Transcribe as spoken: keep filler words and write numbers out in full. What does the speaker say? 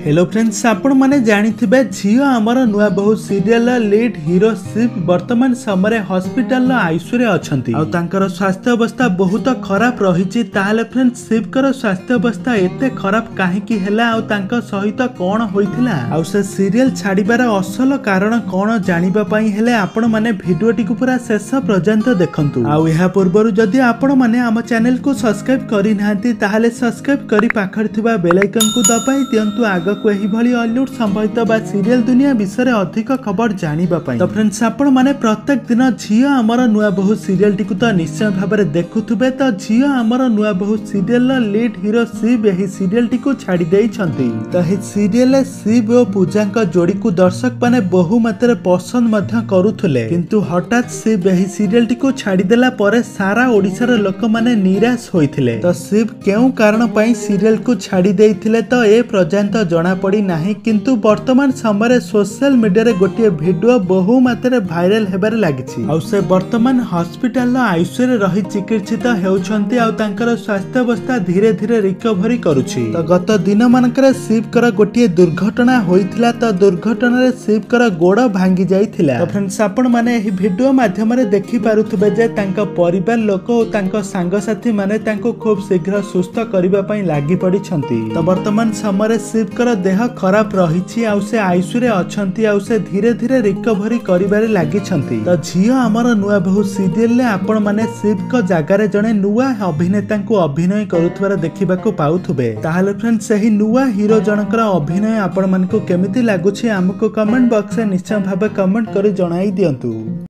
Hello friends, आपण माने जानिथिबे झियो आमर नुआ बहु सीरियल लीड हीरो शिव वर्तमान समय हॉस्पिटल आईसीयू रे अछंती आ तांकर स्वास्थ्य अवस्था बहुत खराब रहिछि। ताहले फ्रेंड्स, शिव कर स्वास्थ्य अवस्था एते खराब काहेकि हैला आ तांकर सहित कोन होइथिला आ से सीरियल छाड़ीबार असल कारण कोन जानिबा पई हेले आपण माने भिडियोटी को पूरा शेष पर्यंत देखंतु। आ एहा पूर्वरु जदि आपण माने हम चैनल को सब्सक्राइब करि नाहंती ताहले सब्सक्राइब करि पाखर थिबा बेल आइकन को दबाई दियंतु आग को एही भली हॉलीवुड संबंधित बा सीरियल दुनिया विषय अधिक खबर जानिबा पई। तो फ्रेंड्स, आपण माने प्रत्येक दिन झियो आमर नुआ बहु सीरियल टिकु तो निश्चय भाबरे देखुथुबे। तो झियो आमर नुआ बहु सीरियल लीड हीरो शिव एही सीरियल टिकु छाडी देई छंती। तो एही सीरियल शिव और पूजा का जोड़ी को दर्शक माने बहु मात्रा पसंद मध्य करूथुले, किंतु हठात शिव एही सीरियल टिकु छाडी देला परे सारा ओडिसा रे लोक माने निराश होइथिले। तो शिव केउ कारण पई सीरियल को छाडी देइथिले तो ए पर्यंत जना पड़ी नाही, किंतु वर्तमान समय सोशल मीडिया रे गोटे वीडियो बहु मात्रा भाइराल हेबारे लागिछि। आ से वर्तमान हॉस्पिटल आईसीयू रे रही चिकित्सित हेउछंती आ तांकर स्वास्थ्य अवस्था धीरे धीरे रिकवरी करूछि। तो गत दिन मानकर शिव कर गोटे दुर्घटना होइथिला। तो दुर्घटना रे शिव कर गोड़ भांगी जाइथिला। तो फ्रेंड्स, आपण माने एही वीडियो माध्यम रे देखि पारुथबे जे तांका परिवार लोक ओ तांका संग साथी माने तांको खूब शीघ्र सुस्थ करिबा पई लागि पड़िछंती। तो वर्तमान समय शिव कर देह खराब रही आ से आईसीयू रे अछंती आ से धीरे धीरे रिकवरी करिबारे लागिछंती। तो झियो आमर नुआ बहु सीरियल ले आपण माने शिव को जगह रे जने नुआ अभिनेता को अभिनय करुथबार देखिबाको पाउथबे। ताहाले फ्रेंड्स, सही नुआ हीरो जनकर अभिनय आपण मानको केमिति लागुछि हमको कमेंट बॉक्स रे निश्चय भाबे कमेंट करि जणाई दियंतु।